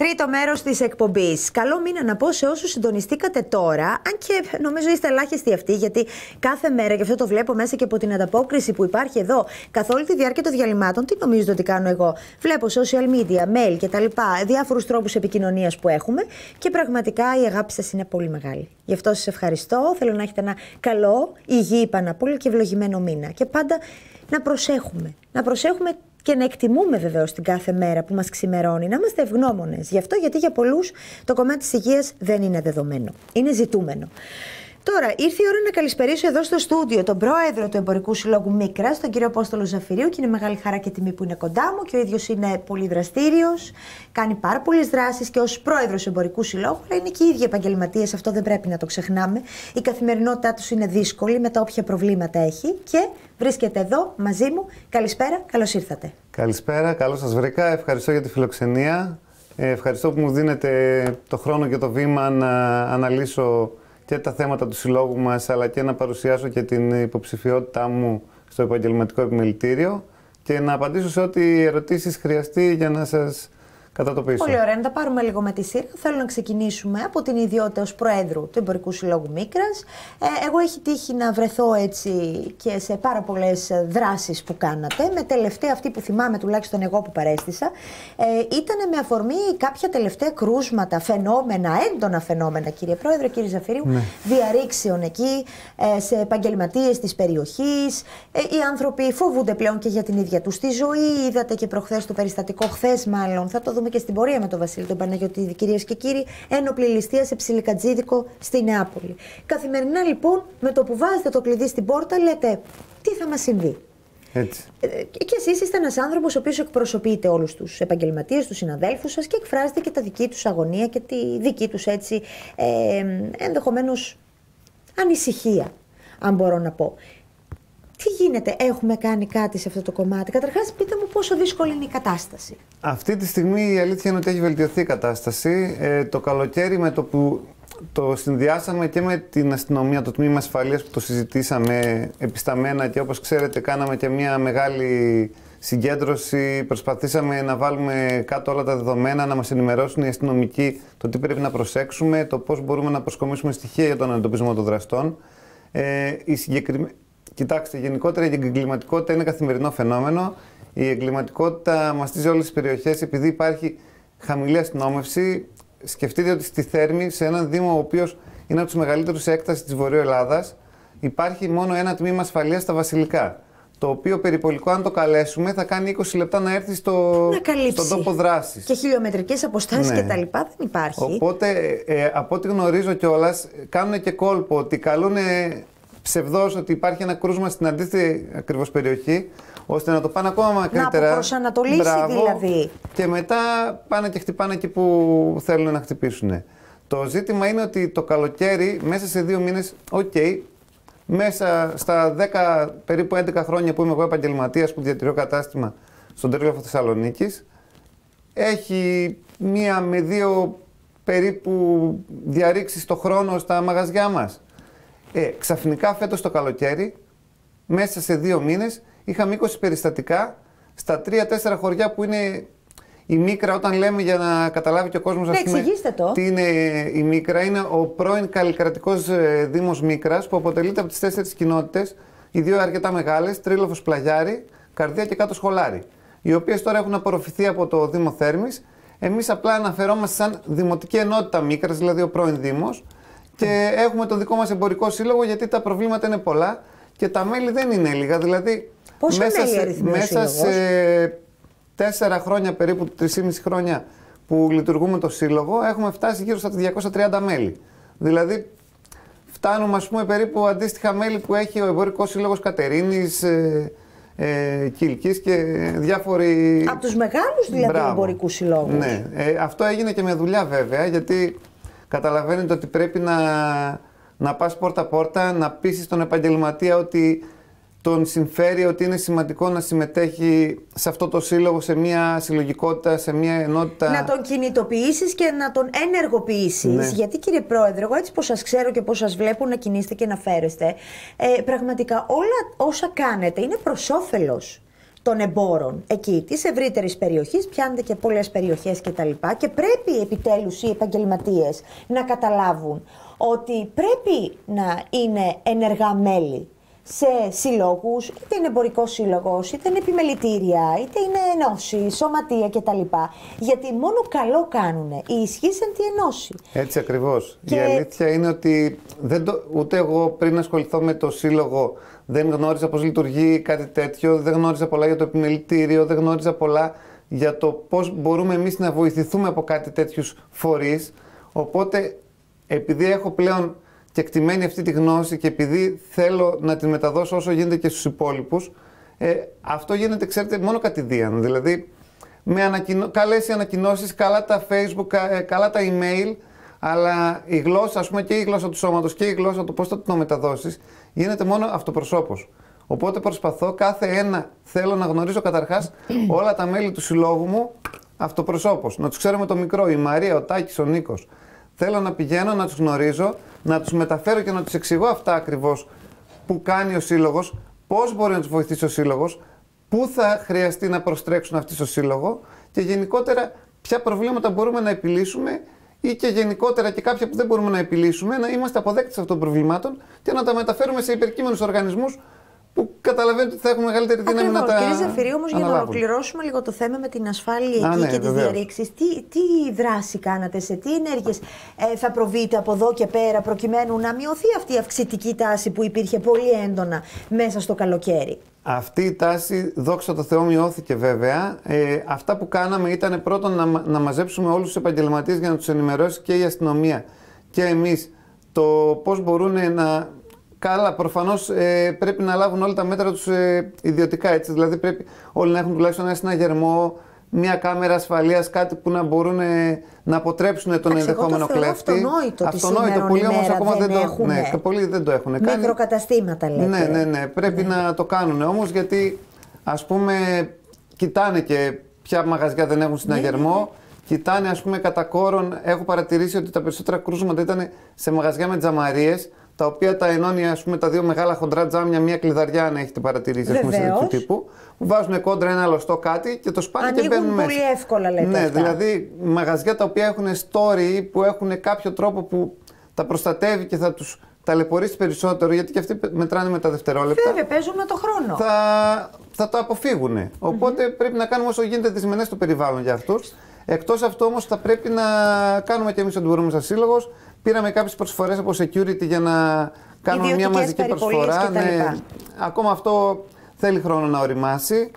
Τρίτο μέρος της εκπομπής. Καλό μήνα να πω σε όσους συντονιστήκατε τώρα, αν και νομίζω είστε ελάχιστοι αυτοί, γιατί κάθε μέρα, και αυτό το βλέπω μέσα και από την ανταπόκριση που υπάρχει εδώ, καθ' όλη τη διάρκεια των διαλυμάτων, τι νομίζετε ότι κάνω εγώ? Βλέπω social media, mail κτλ. Διάφορους τρόπους επικοινωνίας που έχουμε και πραγματικά η αγάπη σας είναι πολύ μεγάλη. Γι' αυτό σας ευχαριστώ. Θέλω να έχετε ένα καλό, υγιή πάνω απ' όλα και ευλογημένο μήνα. Και πάντα να προσέχουμε. Να προσέχουμε και να εκτιμούμε βεβαίως την κάθε μέρα που μας ξημερώνει, να είμαστε ευγνώμονες. Γι' αυτό, γιατί για πολλούς το κομμάτι της υγείας δεν είναι δεδομένο, είναι ζητούμενο. Τώρα, ήρθε η ώρα να καλησπερίσω εδώ στο στούντιο τον πρόεδρο του Εμπορικού Συλλόγου Μίκρας, τον κύριο Απόστολο Ζαφυρίου, και είναι μεγάλη χαρά και τιμή που είναι κοντά μου και ο ίδιος είναι πολύ δραστήριος, κάνει πάρα πολλές δράσεις και ως πρόεδρος του Εμπορικού Συλλόγου, αλλά είναι και οι ίδιοι επαγγελματίες, αυτό δεν πρέπει να το ξεχνάμε. Η καθημερινότητά τους είναι δύσκολη με τα όποια προβλήματα έχει και βρίσκεται εδώ μαζί μου. Καλησπέρα, καλώς ήρθατε. Καλησπέρα, καλώς σας βρήκα. Ευχαριστώ για τη φιλοξενία. Ευχαριστώ που μου δίνετε το χρόνο και το βήμα να αναλύσω και τα θέματα του συλλόγου μας, αλλά και να παρουσιάσω και την υποψηφιότητά μου στο επαγγελματικό επιμελητήριο και να απαντήσω σε ό,τι ερωτήσεις χρειαστεί για να σας κατατοπίσω. Πολύ ωραία, να τα πάρουμε λίγο με τη σειρά. Θέλω να ξεκινήσουμε από την ιδιότητα ως Προέδρου του Εμπορικού Συλλόγου Μίκρας. Εγώ έχει τύχει να βρεθώ έτσι και σε πάρα πολλές δράσεις που κάνατε. Με τελευταία αυτή που θυμάμαι, τουλάχιστον εγώ που παρέστησα, ήταν με αφορμή κάποια τελευταία κρούσματα, φαινόμενα, έντονα φαινόμενα, κύριε Πρόεδρε, κύριε Ζαφυρίου, διαρρήξεων εκεί, σε επαγγελματίες της περιοχής. Οι άνθρωποι φοβούνται πλέον και για την ίδια τους τη ζωή. Είδατε και προχθές το περιστατικό, χθες μάλλον, θα το δούμε και στην πορεία με τον Βασίλη τον Παναγιωτήδη, κυρίες και κύριοι, ένοπλη ληστεία σε Ψιλικατζίδικο στη Νεάπολη. Καθημερινά λοιπόν, με το που βάζετε το κλειδί στην πόρτα, λέτε τι θα μας συμβεί. Έτσι. Και εσείς είστε ένας άνθρωπος ο οποίος εκπροσωπείτε όλους τους επαγγελματίες, τους συναδέλφους σας και εκφράζετε και τα δική τους αγωνία και τη δική τους έτσι ενδεχομένως ανησυχία, αν μπορώ να πω. Τι γίνεται, έχουμε κάνει κάτι σε αυτό το κομμάτι? Καταρχάς, πείτε μου πόσο δύσκολη είναι η κατάσταση. Αυτή τη στιγμή η αλήθεια είναι ότι έχει βελτιωθεί η κατάσταση. Το καλοκαίρι, με το που το συνδυάσαμε και με την αστυνομία, το τμήμα ασφαλείας που το συζητήσαμε επισταμμένα, και όπως ξέρετε κάναμε και μια μεγάλη συγκέντρωση, προσπαθήσαμε να βάλουμε κάτω όλα τα δεδομένα, να μας ενημερώσουν οι αστυνομικοί το τι πρέπει να προσέξουμε, το πώς μπορούμε να προσκομίσουμε στοιχεία για τον εντοπισμό των δραστών. Κοιτάξτε, γενικότερα η εγκληματικότητα είναι καθημερινό φαινόμενο. Η εγκληματικότητα μαστίζει όλες τις περιοχές επειδή υπάρχει χαμηλή αστυνόμευση. Σκεφτείτε ότι στη Θέρμη, σε έναν δήμο ο οποίος είναι από τους μεγαλύτερους σε έκταση της Βορείου Ελλάδας, υπάρχει μόνο ένα τμήμα ασφαλείας στα Βασιλικά. Το οποίο περιπολικό, αν το καλέσουμε, θα κάνει 20 λεπτά να έρθει στον τόπο δράσης. Και χιλιομετρικές αποστάσεις κτλ. Δεν υπάρχει. Οπότε, από ό,τι γνωρίζω κιόλας, κάνουν και κόλπο ότι καλούν ψευδώς ότι υπάρχει ένα κρούσμα στην αντίθετη ακριβώς περιοχή, ώστε να το πάνε ακόμα μακρύτερα. Να προσανατολίσει δηλαδή. Και μετά πάνε και χτυπάνε εκεί που θέλουν να χτυπήσουν. Το ζήτημα είναι ότι το καλοκαίρι, μέσα σε 2 μήνες, μέσα στα 10, περίπου 11 χρόνια που είμαι εγώ επαγγελματίας, που διατηρώ κατάστημα στον Τρίγλαφο Θεσσαλονίκης, έχει 1 με 2 περίπου διαρρήξεις το χρόνο στα μαγαζιά μας. Ξαφνικά φέτος το καλοκαίρι, μέσα σε 2 μήνες, είχαμε 20 περιστατικά στα 3-4 χωριά που είναι η Μίκρα. Όταν λέμε, για να καταλάβει και ο κόσμος, τι είναι η Μίκρα, είναι ο πρώην καλλικρατικός δήμος Μίκρας, που αποτελείται από τις 4 κοινότητες, οι 2 αρκετά μεγάλες, Τρίλοφος Πλαγιάρη, Καρδία και Κάτω Σχολάρη, οι οποίες τώρα έχουν απορροφηθεί από το Δήμο Θέρμης. Εμείς απλά αναφερόμαστε σαν Δημοτική Ενότητα Μίκρας, δηλαδή ο πρώην Δήμος. Και έχουμε το δικό μας εμπορικό σύλλογο, γιατί τα προβλήματα είναι πολλά και τα μέλη δεν είναι λίγα. Δηλαδή, μέσα σε 4 χρόνια, περίπου 3,5 χρόνια που λειτουργούμε το σύλλογο, έχουμε φτάσει γύρω στα 230 μέλη. Δηλαδή, φτάνουμε, ας πούμε, περίπου αντίστοιχα μέλη που έχει ο Εμπορικός Σύλλογος Κατερίνης, Κιλκής και διάφοροι. Από τους μεγάλους δηλαδή εμπορικούς συλλόγους. Ναι, αυτό έγινε και με δουλειά βέβαια, γιατί καταλαβαίνετε ότι πρέπει να πας πόρτα-πόρτα, να πείσεις τον επαγγελματία ότι τον συμφέρει, ότι είναι σημαντικό να συμμετέχει σε αυτό το σύλλογο, σε μια συλλογικότητα, σε μια ενότητα. Να τον κινητοποιήσεις και να τον ενεργοποιήσεις. Ναι. Γιατί, κύριε Πρόεδρε, εγώ έτσι πως σας ξέρω και πως σας βλέπω να κινείστε και να φέρεστε, πραγματικά όλα όσα κάνετε είναι προς όφελος των εμπόρων εκεί, της ευρύτερης περιοχής, πιάνονται και πολλές περιοχές κτλ. Και πρέπει επιτέλους οι επαγγελματίες να καταλάβουν ότι πρέπει να είναι ενεργά μέλη σε συλλόγους, είτε είναι εμπορικός σύλλογος, είτε είναι επιμελητήρια, είτε είναι ενώσεις, σωματεία κτλ. Γιατί μόνο καλό κάνουν οι ισχύς εν τη ενώση. Έτσι ακριβώς. Η αλήθεια είναι ότι ούτε εγώ πριν ασχοληθώ με το σύλλογο δεν γνώριζα πώς λειτουργεί κάτι τέτοιο, δεν γνώριζα πολλά για το επιμελητήριο, δεν γνώριζα πολλά για το πώς μπορούμε εμείς να βοηθηθούμε από κάτι τέτοιους φορείς. Οπότε, επειδή έχω πλέον κεκτημένη αυτή τη γνώση και επειδή θέλω να την μεταδώσω όσο γίνεται και στους υπόλοιπους, αυτό γίνεται, ξέρετε, μόνο κατηδίαν. Δηλαδή, με καλές οι ανακοινώσεις, καλά τα Facebook, καλά τα email, αλλά η γλώσσα, ας πούμε, και η γλώσσα του σώματος και η γλώσσα του πώς θα το μεταδώσεις, γίνεται μόνο αυτοπροσώπως. Οπότε προσπαθώ κάθε ένα, θέλω να γνωρίζω καταρχάς όλα τα μέλη του συλλόγου μου αυτοπροσώπως. Να τους ξέρω με το μικρό, η Μαρία, ο Τάκης, ο Νίκος. Θέλω να πηγαίνω, να τους γνωρίζω, να τους μεταφέρω και να τους εξηγώ αυτά ακριβώς που κάνει ο σύλλογος, πώς μπορεί να τους βοηθήσει ο σύλλογος, πού θα χρειαστεί να προστρέξουν αυτοί στο σύλλογο και γενικότερα ποια προβλήματα μπορούμε να επιλύσουμε ή και γενικότερα και κάποια που δεν μπορούμε να επιλύσουμε, να είμαστε αποδέκτες αυτών των προβλημάτων και να τα μεταφέρουμε σε υπερκείμενους οργανισμούς που καταλαβαίνετε ότι θα έχουν μεγαλύτερη δύναμη να τα. Κύριε Ζαφυρί, όμως, για να ολοκληρώσουμε λίγο το θέμα με την ασφάλεια εκεί και τις διαρρήξεις, τι δράση κάνατε, σε τι ενέργειες θα προβείτε από εδώ και πέρα, προκειμένου να μειωθεί αυτή η αυξητική τάση που υπήρχε πολύ έντονα μέσα στο καλοκαίρι? Αυτή η τάση, δόξα τω Θεώ, μειώθηκε βέβαια. Αυτά που κάναμε ήταν πρώτον να μαζέψουμε όλους τους επαγγελματίες για να τους ενημερώσει και η αστυνομία και εμείς το πώς μπορούν να. Καλά, προφανώς πρέπει να λάβουν όλα τα μέτρα τους ιδιωτικά, έτσι. Δηλαδή πρέπει όλοι να έχουν τουλάχιστον ένα συναγερμό, μια κάμερα ασφαλείας, κάτι που να μπορούν να αποτρέψουν τον ενδεχόμενο κλέφτη. Αυτονόητο, πολλοί όμως ακόμα πολλοί δεν το έχουν κάνει. Μικροκαταστήματα λέτε. Ναι, πρέπει να το κάνουν όμως, γιατί ας πούμε κοιτάνε και ποια μαγαζιά δεν έχουν συναγερμό. Κοιτάνε, ας πούμε, κατά κόρον. Έχω παρατηρήσει ότι τα περισσότερα κρούσματα ήταν σε μαγαζιά με τζαμαρίες, τα οποία τα ενώνει, ας πούμε, τα δύο μεγάλα χοντρά τζάμια, μια κλειδαριά, αν έχετε παρατηρήσει, ας πούμε, σε τέτοιου τύπου. Που βάζουν κόντρα ένα λωστό κάτι και το σπάνε και μπαίνουν μέσα. Πολύ εύκολα, λέτε. Ναι, αυτά. δηλαδή μαγαζιά τα οποία έχουν story, που έχουν κάποιο τρόπο που τα προστατεύει και θα τους ταλαιπωρήσει περισσότερο, γιατί και αυτοί μετράνε με τα δευτερόλεπτα. Βέβαια, παίζουν με το χρόνο. Θα το αποφύγουν. Οπότε πρέπει να κάνουμε όσο γίνεται δυσμενές το περιβάλλον για αυτούς. Εκτός αυτού όμως θα πρέπει να κάνουμε και εμείς ό,τι μπορούμε σαν σύλλογος. Πήραμε κάποιες προσφορές από security για να κάνουμε μια μαζική προσφορά. Ναι, ακόμα αυτό θέλει χρόνο να οριμάσει.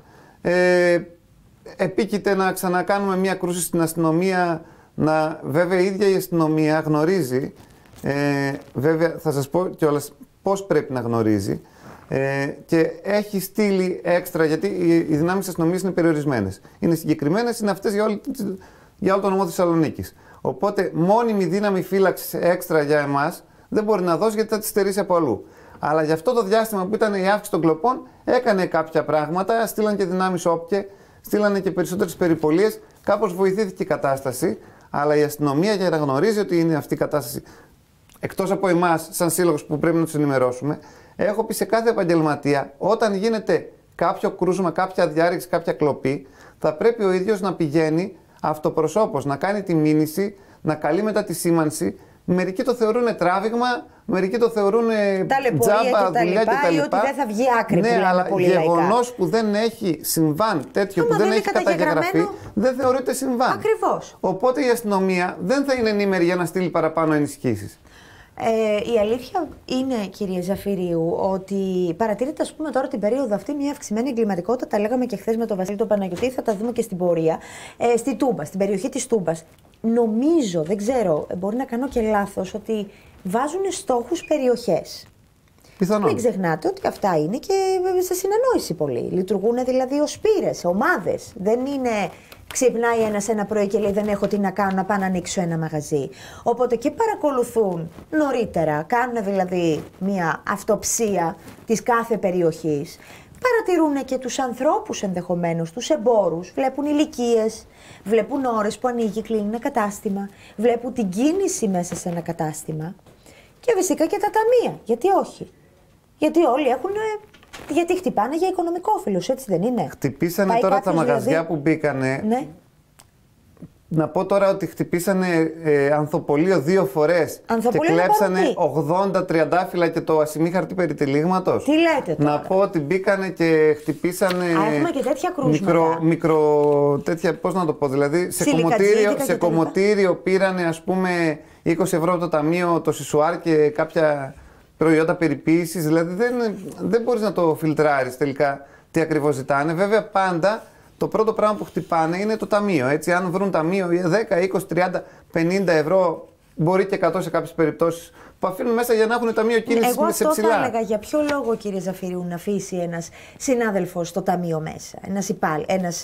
Επίκειται να ξανακάνουμε μια κρούση στην αστυνομία. Βέβαια η ίδια η αστυνομία γνωρίζει. Βέβαια θα σας πω κιόλας πώς πρέπει να γνωρίζει. Και έχει στείλει έξτρα, γιατί οι δυνάμεις της αστυνομίας είναι περιορισμένες. Είναι συγκεκριμένες, είναι αυτές για όλο το νομό Θεσσαλονίκης. Οπότε μόνιμη δύναμη φύλαξης έξτρα για εμάς δεν μπορεί να δώσει, γιατί θα τη στερήσει από αλλού. Αλλά για αυτό το διάστημα που ήταν η αύξηση των κλοπών, έκανε κάποια πράγματα, στείλαν και δυνάμεις όπκε, στείλανε και περισσότερες περιπολίες, κάπως βοηθήθηκε η κατάσταση. Αλλά η αστυνομία, για να γνωρίζει ότι είναι αυτή η κατάσταση, εκτός από εμάς, σαν σύλλογος που πρέπει να τους ενημερώσουμε, έχω πει σε κάθε επαγγελματία, όταν γίνεται κάποιο κρούσμα, κάποια διάρρηξη, κάποια κλοπή, θα πρέπει ο ίδιος να πηγαίνει αυτοπροσώπως, να κάνει τη μήνυση, να καλεί μετά τη σήμανση. Μερικοί το θεωρούν τράβηγμα, μερικοί το θεωρούν τζάμπα, δουλειά κτλ. Ή ότι δεν θα βγει άκρη. Ναι, αλλά γεγονός που δεν έχει συμβάν τέτοιο, που δεν έχει καταγεγραφεί, δεν θεωρείται συμβάν. Ακριβώς. Οπότε η αστυνομία δεν θα είναι ενήμερη για να στείλει παραπάνω ενισχύσεις. Η αλήθεια είναι, κύριε Ζαφυρίου, ότι παρατηρείται, ας πούμε, τώρα την περίοδο αυτή μια αυξημένη εγκληματικότητα. Τα λέγαμε και χθες με τον Βασίλη τον Παναγιωτή, θα τα δούμε και στην πορεία. Στη Τούμπα, στην περιοχή της Τούμπας. Νομίζω, δεν ξέρω, μπορεί να κάνω και λάθος, ότι βάζουν στόχους περιοχές. Πιθανόν. Μην ξεχνάτε ότι αυτά είναι και σε συνεννόηση πολύ. Λειτουργούν δηλαδή ως πύρες, ομάδες. Δεν είναι. Ξυπνάει ένα πρωί και λέει: δεν έχω τι να κάνω, να πάω να ανοίξω ένα μαγαζί. Οπότε και παρακολουθούν νωρίτερα, κάνουν δηλαδή μια αυτοψία της κάθε περιοχής. Παρατηρούν και τους ανθρώπους ενδεχομένως, τους εμπόρους, βλέπουν ηλικίες, βλέπουν ώρες που ανοίγει, κλείνει ένα κατάστημα, βλέπουν την κίνηση μέσα σε ένα κατάστημα και φυσικά και τα ταμεία. Γιατί όχι? Γιατί όλοι έχουν Γιατί χτυπάνε για οικονομικόφιλους, έτσι δεν είναι? Χτυπήσανε τώρα τα μαγαζιά δηλαδή που μπήκανε. Ναι. Να πω τώρα ότι χτυπήσανε ανθοπολείο 2 φορές και κλέψανε 80 τριαντάφυλλα και το ασημίχαρτη περιτυλίγματος. Τι λέτε τώρα? Να πω ότι μπήκανε και χτυπήσανε. Έχουμε και τέτοια κρούσματα. Τέτοια, πώς να το πω, δηλαδή σε κομμωτήριο πήρανε ας πούμε 20 ευρώ από το ταμείο, το σισουάρ και κάποια προϊόντα περιποίησης. Δηλαδή δεν μπορείς να το φιλτράρεις τελικά τι ακριβώς ζητάνε. Βέβαια πάντα το πρώτο πράγμα που χτυπάνε είναι το ταμείο. Έτσι, αν βρουν ταμείο 10, 20, 30, 50 ευρώ, μπορεί και 100 σε κάποιες περιπτώσεις, που αφήνουν μέσα για να έχουν ταμείο κίνησης σε ψηλά. Εγώ θα έλεγα για ποιο λόγο, κύριε Ζαφυρίου, να αφήσει ένας συνάδελφος το ταμείο μέσα, ένας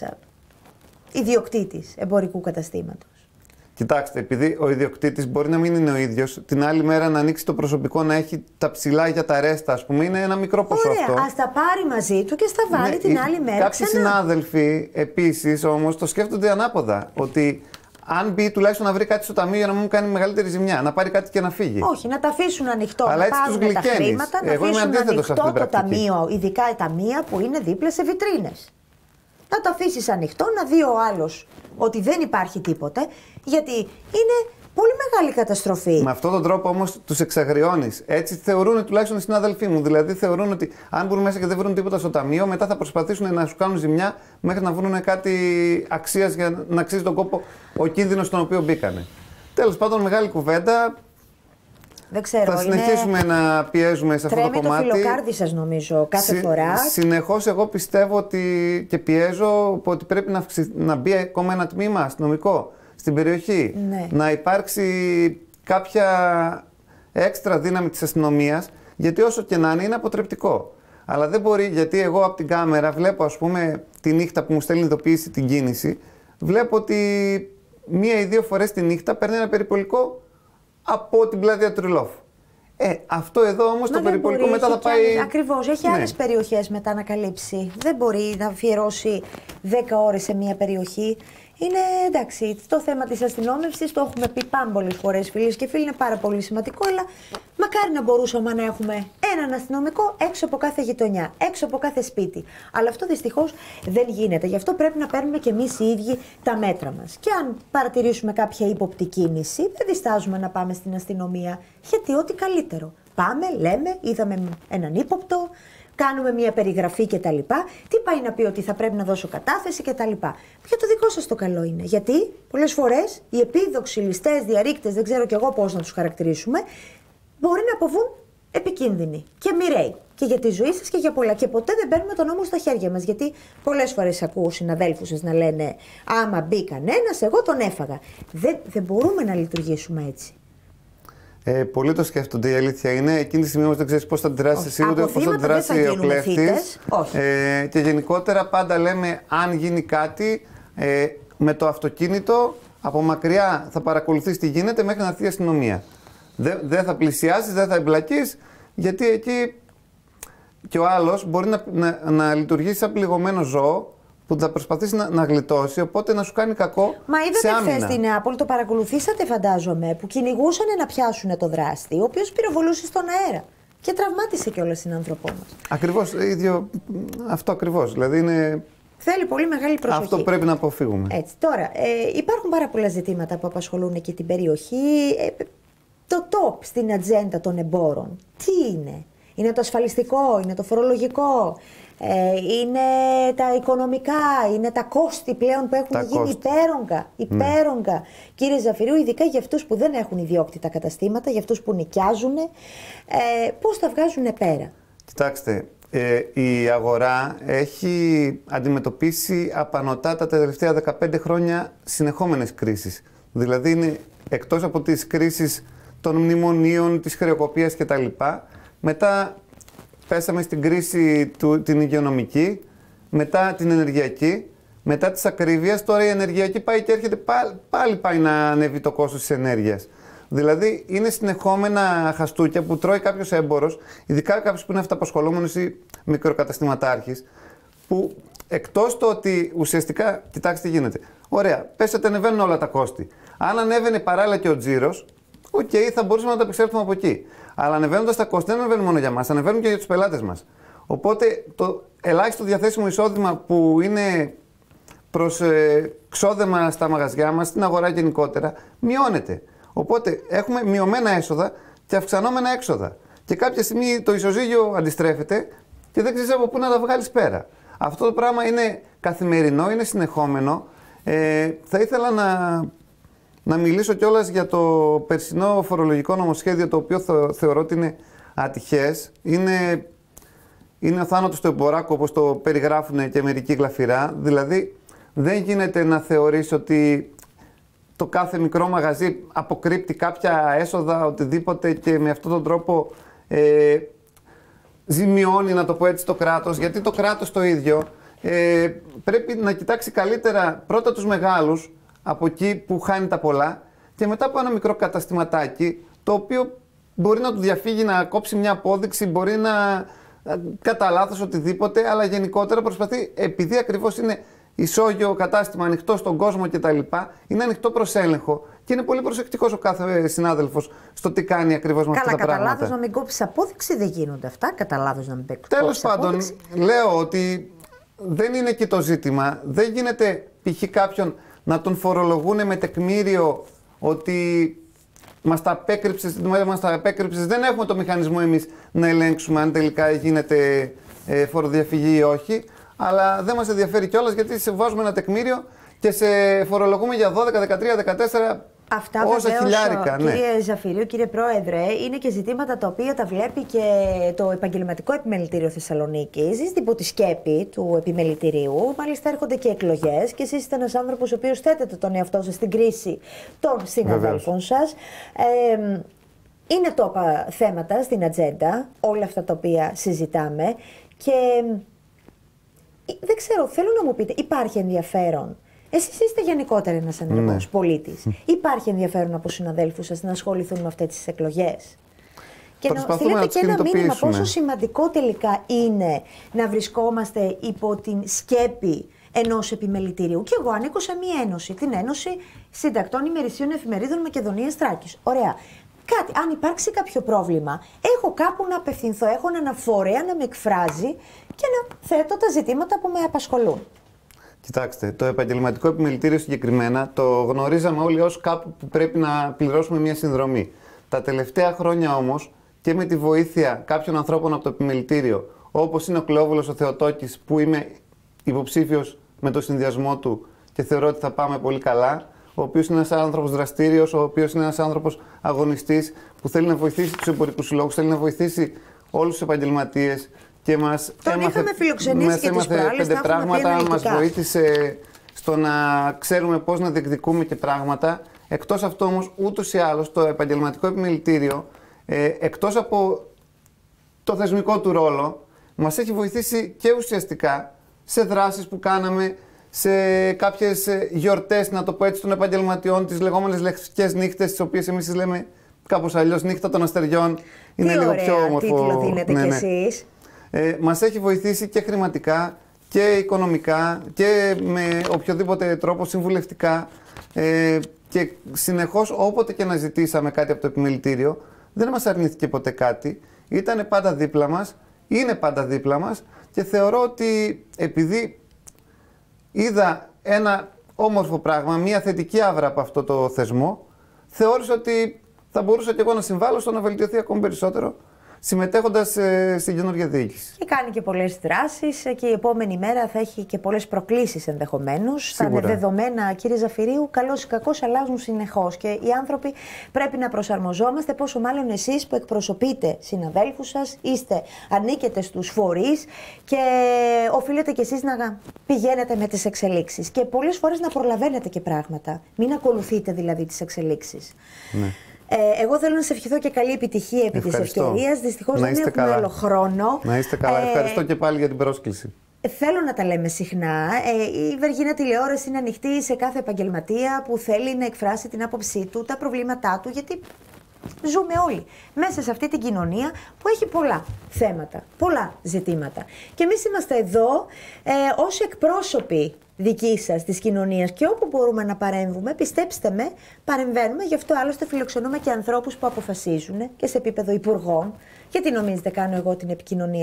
ιδιοκτήτης εμπορικού καταστήματος. Κοιτάξτε, επειδή ο ιδιοκτήτης μπορεί να μην είναι ο ίδιος, την άλλη μέρα να ανοίξει το προσωπικό να έχει τα ψηλά για τα ρέστα, ας πούμε, είναι ένα μικρό ποσό. Ωραία, αυτό. ας τα πάρει μαζί του και στα βάλει την άλλη μέρα. Κάποιοι συνάδελφοι επίσης όμως το σκέφτονται ανάποδα. Ότι αν μπει τουλάχιστον να βρει κάτι στο ταμείο για να μου κάνει μεγαλύτερη ζημιά, να πάρει κάτι και να φύγει. Όχι, να τα αφήσουν ανοιχτό. Αλλά να έτσι πάρουν τα χρήματα, να αφήσουν ανοιχτό το ταμείο, ειδικά ταμεία που είναι δίπλα σε βιτρίνες. Να το αφήσεις ανοιχτό, να δει ο άλλος ότι δεν υπάρχει τίποτε, γιατί είναι πολύ μεγάλη καταστροφή. Με αυτόν τον τρόπο όμως τους εξαγριώνεις. Έτσι θεωρούν τουλάχιστον οι συνάδελφοί μου. Δηλαδή θεωρούν ότι αν μπουν μέσα και δεν βρουν τίποτα στο ταμείο, μετά θα προσπαθήσουν να σου κάνουν ζημιά μέχρι να βρουν κάτι αξίας για να αξίζει τον κόπο ο κίνδυνος στον οποίο μπήκανε. Τέλος πάντων, μεγάλη κουβέντα. Δεν ξέρω, θα συνεχίσουμε να πιέζουμε σε αυτό το κομμάτι. Τρέμει το φιλοκάρδι σας, νομίζω, κάθε φορά. Συνεχώς εγώ πιστεύω ότι και πιέζω ότι πρέπει να μπει ακόμα ένα τμήμα αστυνομικό στην περιοχή. Ναι. Να υπάρξει κάποια έξτρα δύναμη της αστυνομίας, γιατί όσο και να είναι αποτρεπτικό. Αλλά δεν μπορεί, γιατί εγώ από την κάμερα βλέπω, ας πούμε, τη νύχτα που μου στέλνει ειδοποίηση την κίνηση, βλέπω ότι 1 ή 2 φορές τη νύχτα παίρνει ένα περιπολικό από την πλατεία του Τριλόφου. Αυτό εδώ όμως το περιπολικό μετά θα πάει. Ακριβώς, έχει άλλες περιοχές μετά να καλύψει. Δεν μπορεί να αφιερώσει 10 ώρες σε μία περιοχή. Είναι εντάξει, το θέμα της αστυνόμευσης, το έχουμε πει πάμπολες φορές, φίλες και φίλοι, είναι πάρα πολύ σημαντικό, αλλά μακάρι να μπορούσαμε να έχουμε έναν αστυνομικό έξω από κάθε γειτονιά, έξω από κάθε σπίτι. Αλλά αυτό δυστυχώς δεν γίνεται. Γι' αυτό πρέπει να παίρνουμε και εμείς οι ίδιοι τα μέτρα μας. Και αν παρατηρήσουμε κάποια ύποπτη κίνηση, δεν διστάζουμε να πάμε στην αστυνομία. Γιατί ό,τι καλύτερο. Πάμε, λέμε, είδαμε έναν ύποπτο. Κάνουμε μια περιγραφή κτλ. Τι πάει να πει ότι θα πρέπει να δώσω κατάθεση κτλ. Ποιο το δικό σας το καλό είναι. Γιατί πολλές φορές οι επίδοξοι ληστές, διαρρήκτες, δεν ξέρω κι εγώ πώς να τους χαρακτηρίσουμε, μπορεί να αποβούν επικίνδυνοι και μοιραίοι. Και για τη ζωή σας και για πολλά. Και ποτέ δεν παίρνουμε τον νόμο στα χέρια μας. Γιατί πολλές φορές ακούω συναδέλφους σας να λένε άμα μπει κανένας, εγώ τον έφαγα. Δεν μπορούμε να λειτουργήσουμε έτσι. Πολλοί το σκέφτονται, η αλήθεια είναι. Εκείνη τη στιγμή όμως δεν ξέρεις πώς θα αντιδράσει εσύ, ούτε πώς θα αντιδράσει ο κλέφτης. Και γενικότερα πάντα λέμε, αν γίνει κάτι, με το αυτοκίνητο από μακριά θα παρακολουθείς τι γίνεται μέχρι να έρθει η αστυνομία. Δεν θα πλησιάσεις, δεν θα εμπλακείς, γιατί εκεί και ο άλλος μπορεί να λειτουργήσει σαν πληγωμένο ζώο που θα προσπαθήσει να γλιτώσει, οπότε να σου κάνει κακό. Μα είδατε χθες στη Νεάπολη, το παρακολουθήσατε φαντάζομαι, που κυνηγούσαν να πιάσουν το δράστη, ο οποίος πυροβολούσε στον αέρα και τραυμάτισε κιόλας την άνθρωπό μας. Ακριβώς, αυτό ακριβώς, δηλαδή είναι. Θέλει πολύ μεγάλη προσοχή. Αυτό πρέπει να αποφύγουμε. Έτσι. Τώρα, υπάρχουν πάρα πολλά ζητήματα που απασχολούν και την περιοχή. Το top στην ατζέντα των εμπόρων, τι είναι? Είναι το ασφαλιστικό, είναι το φορολογικό, είναι τα οικονομικά, είναι τα κόστη πλέον που έχουν γίνει υπέρογκα. Ναι. Κύριε Ζαφυρίου, ειδικά για αυτούς που δεν έχουν ιδιόκτητα καταστήματα, για αυτούς που νοικιάζουν, πώς τα βγάζουν πέρα? Κοιτάξτε, η αγορά έχει αντιμετωπίσει απανωτά τα τελευταία 15 χρόνια συνεχόμενες κρίσεις. Δηλαδή είναι εκτός από τις κρίσεις των μνημονίων, της χρεοκοπίας κτλ. Μετά πέσαμε στην κρίση την υγειονομική, μετά την ενεργειακή, μετά της ακρίβειας, τώρα η ενεργειακή πάει και έρχεται, πάλι πάει να ανέβει το κόστος της ενέργειας. Δηλαδή είναι συνεχόμενα χαστούκια που τρώει κάποιος έμπορος, ειδικά κάποιος που είναι αυταπασχολούμενος ή μικροκαταστηματάρχης, που εκτός το ότι ουσιαστικά, κοιτάξτε τι γίνεται. Ωραία, πες ότι ανεβαίνουν όλα τα κόστη. Αν ανέβαινε παράλληλα και ο τζίρος, θα μπορούσαμε να τα επεξέλθουμε από εκεί. Αλλά ανεβαίνοντας τα κόστη, δεν ανεβαίνουν μόνο για μας, ανεβαίνουν και για τους πελάτες μας. Οπότε το ελάχιστο διαθέσιμο εισόδημα που είναι προς ξόδεμα στα μαγαζιά μας, στην αγορά γενικότερα, μειώνεται. Οπότε έχουμε μειωμένα έσοδα και αυξανόμενα έξοδα. Και κάποια στιγμή το ισοζύγιο αντιστρέφεται και δεν ξέρεις από πού να τα βγάλεις πέρα. Αυτό το πράγμα είναι καθημερινό, είναι συνεχόμενο. Θα ήθελα να μιλήσω κιόλας για το περσινό φορολογικό νομοσχέδιο, το οποίο θεωρώ ότι είναι ατυχές. Είναι ο θάνατος του εμποράκου, όπως το περιγράφουν και μερικοί γλαφυρά. Δηλαδή, δεν γίνεται να θεωρείς ότι το κάθε μικρό μαγαζί αποκρύπτει κάποια έσοδα, οτιδήποτε, και με αυτόν τον τρόπο ζημιώνει, να το πω έτσι, το κράτος. Γιατί το κράτος το ίδιο πρέπει να κοιτάξει καλύτερα πρώτα τους μεγάλους, από εκεί που χάνει τα πολλά, και μετά από ένα μικρό καταστηματάκι, το οποίο μπορεί να του διαφύγει να κόψει μια απόδειξη, μπορεί να κατά λάθος οτιδήποτε, αλλά γενικότερα προσπαθεί, επειδή ακριβώς είναι ισόγειο κατάστημα, ανοιχτό στον κόσμο κτλ., είναι ανοιχτό προς έλεγχο και είναι πολύ προσεκτικός ο κάθε συνάδελφος στο τι κάνει ακριβώς με αυτά τα πράγματα. Κατά λάθος να μην κόψει απόδειξη δεν γίνονται αυτά. Κατά λάθος να μην κόψει. Τέλος πάντων, λέω ότι δεν είναι εκεί το ζήτημα. Δεν γίνεται π.χ. κάποιον να τον φορολογούν με τεκμήριο ότι μας τα απέκρυψες, δεν έχουμε το μηχανισμό εμείς να ελέγξουμε αν τελικά γίνεται φοροδιαφυγή ή όχι. Αλλά δεν μας ενδιαφέρει κιόλας, γιατί σε βάζουμε ένα τεκμήριο και σε φορολογούμε για 12, 13, 14 αυτά όσα χιλιάρικα. Κύριε Ζαφυρίου, κύριε Πρόεδρε, είναι και ζητήματα τα οποία τα βλέπει και το Επαγγελματικό Επιμελητήριο Θεσσαλονίκης. Είστε υπό τη σκέπη του επιμελητηρίου. Μάλιστα, έρχονται και εκλογές και εσείς είστε ένας άνθρωπος ο οποίος θέτετε τον εαυτό σας στην κρίση των συναδέλφων σας. Είναι τόπα θέματα στην ατζέντα, όλα αυτά τα οποία συζητάμε. Και δεν ξέρω, θέλω να μου πείτε, υπάρχει ενδιαφέρον? Εσείς είστε γενικότερα ένας ενεργός πολίτης. Υπάρχει ενδιαφέρον από συναδέλφους σας να ασχοληθούν με αυτές τις εκλογές? Και να στείλετε και ένα μήνυμα πόσο σημαντικό τελικά είναι να βρισκόμαστε υπό την σκέπη ενός επιμελητηρίου. Και εγώ ανήκω σε μία ένωση, την Ένωση Συντακτών Ημερησίων Εφημερίδων Μακεδονίας Θράκης. Ωραία. Αν υπάρξει κάποιο πρόβλημα, έχω κάπου να απευθυνθώ, έχω έναν φορέα να με εκφράζει και να θέτω τα ζητήματα που με απασχολούν. Κοιτάξτε, το Επαγγελματικό Επιμελητήριο συγκεκριμένα το γνωρίζαμε όλοι ως κάπου που πρέπει να πληρώσουμε μια συνδρομή. Τα τελευταία χρόνια όμως, και με τη βοήθεια κάποιων ανθρώπων από το Επιμελητήριο, όπως είναι ο Κλεόβουλος ο Θεοτόκης, που είμαι υποψήφιος με το συνδυασμό του και θεωρώ ότι θα πάμε πολύ καλά, ο οποίος είναι ένας άνθρωπος δραστήριος, ο οποίος είναι ένας άνθρωπος αγωνιστής, που θέλει να βοηθήσει τους εμπορικούς συλλόγους, θέλει να βοηθήσει όλους τους επαγγελματίες. Και μας έμαθε 5 πράγματα, μας βοήθησε στο να ξέρουμε πώς να διεκδικούμε και πράγματα. Εκτός αυτού όμως, ούτως ή άλλως, το Επαγγελματικό Επιμελητήριο, εκτός από το θεσμικό του ρόλο, μας έχει βοηθήσει και ουσιαστικά σε δράσεις που κάναμε, σε κάποιες γιορτές, να το πω έτσι, των επαγγελματιών, τις λεγόμενες λευκές νύχτες, τις οποίες εμείς τις λέμε κάπως αλλιώς νύχτα των αστεριών. Είναι λίγο πιο όμορφο. Τίτλο δίνετε κι εσείς. Μας έχει βοηθήσει και χρηματικά και οικονομικά και με οποιοδήποτε τρόπο συμβουλευτικά, και συνεχώς όποτε και να ζητήσαμε κάτι από το Επιμελητήριο δεν μας αρνήθηκε ποτέ κάτι, ήταν πάντα δίπλα μας, είναι πάντα δίπλα μας, και θεωρώ ότι επειδή είδα ένα όμορφο πράγμα, μια θετική άβρα από αυτό το θεσμό, θεώρησα ότι θα μπορούσα και εγώ να συμβάλλω στο να βελτιωθεί ακόμη περισσότερο, συμμετέχοντας στην καινούργια διοίκηση. Και κάνει και πολλές δράσεις και η επόμενη μέρα θα έχει και πολλές προκλήσεις ενδεχομένως. Τα δεδομένα, κύριε Ζαφυρίου, καλώς ή κακώς αλλάζουν συνεχώς και οι άνθρωποι πρέπει να προσαρμοζόμαστε, πόσο μάλλον εσείς που εκπροσωπείτε συναδέλφους σας, ανήκετε στους φορείς και οφείλετε κι εσείς να πηγαίνετε με τις εξελίξεις και πολλές φορές να προλαβαίνετε και πράγματα. Μην ακολουθείτε δηλαδή τις εξελίξεις. Ναι. Εγώ θέλω να σε ευχηθώ και καλή επιτυχία επί της ευκαιρίας. Δυστυχώς δεν έχουμε άλλο χρόνο. Να είστε καλά. Ευχαριστώ και πάλι για την πρόσκληση. Θέλω να τα λέμε συχνά. Η Βεργίνα Τηλεόραση είναι ανοιχτή σε κάθε επαγγελματία που θέλει να εκφράσει την άποψή του, τα προβλήματά του, γιατί ζούμε όλοι μέσα σε αυτή την κοινωνία που έχει πολλά θέματα, πολλά ζητήματα. Και εμείς είμαστε εδώ ως εκπρόσωποι δική σας, της κοινωνίας, και όπου μπορούμε να παρέμβουμε, πιστέψτε με, παρεμβαίνουμε. Γι' αυτό άλλωστε φιλοξενούμε και ανθρώπους που αποφασίζουν και σε επίπεδο υπουργών. Γιατί νομίζετε κάνω εγώ την επικοινωνία?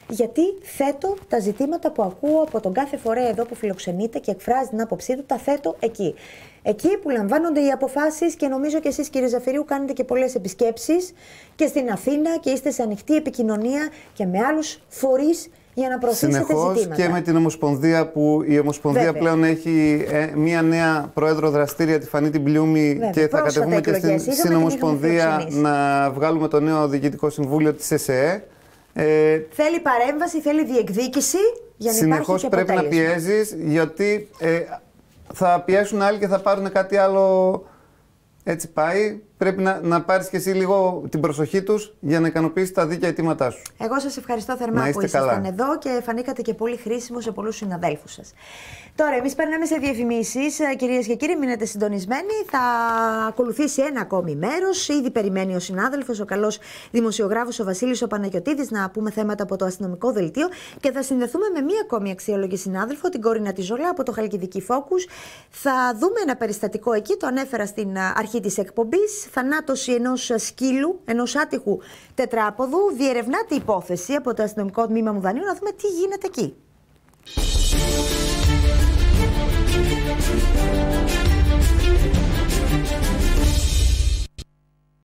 γιατί θέτω τα ζητήματα που ακούω από τον κάθε φορέα εδώ που φιλοξενείται και εκφράζει την άποψή του, τα θέτω εκεί. Εκεί που λαμβάνονται οι αποφάσεις και νομίζω και εσείς, κύριε Ζαφυρίου, κάνετε και πολλές επισκέψεις και στην Αθήνα και είστε σε ανοιχτή επικοινωνία και με άλλους φορείς για να προωθήσετε συνεχώς ζητήματα. Και με την Ομοσπονδία, που η Ομοσπονδία Βέβαια. πλέον έχει μία νέα πρόεδρο δραστήρια, τη Φανή την Πλιούμη, Βέβαια. και θα Πρόσφατα κατεβούμε και εκλογές στην είδαμε, την Ομοσπονδία είχαμε φιλοξενήσει. να βγάλουμε το νέο Διοικητικό Συμβούλιο της ΕΣΕ. Θέλει παρέμβαση, θέλει διεκδίκηση για να υπάρχει Συνεχώς και πρέπει να αποτέλεσμα. πιέζεις, γιατί θα πιέσουν άλλοι και θα πάρουν κάτι άλλο. Έτσι πάει. Πρέπει να πάρεις και εσύ λίγο την προσοχή τους για να ικανοποιήσεις τα δίκαια αιτήματά σου. Εγώ σας ευχαριστώ Να θερμά είστε που ήσασταν καλά. εδώ και φανήκατε και πολύ χρήσιμο σε πολλούς συναδέλφους σας. Τώρα, εμείς περνάμε σε διαφημίσεις. Κυρίες και κύριοι, μείνετε συντονισμένοι. Θα ακολουθήσει ένα ακόμη μέρος. Ήδη περιμένει ο συνάδελφος, ο καλός δημοσιογράφος, ο Βασίλης ο Παναγιωτίδης, να πούμε θέματα από το αστυνομικό δελτίο. Και θα συνδεθούμε με μία ακόμη αξιόλογη συνάδελφο, την Κόρινα Τιζόλα από το Χαλκιδική Focus. Θα δούμε ένα περιστατικό εκεί, το ανέφερα στην αρχή της εκπομπής. Θανάτωση ενός σκύλου, ενός άτυχου τετράποδου. Διερευνάται η υπόθεση από το αστυνομικό τμήμα Μουδανίου. Να δούμε τι γίνεται εκεί.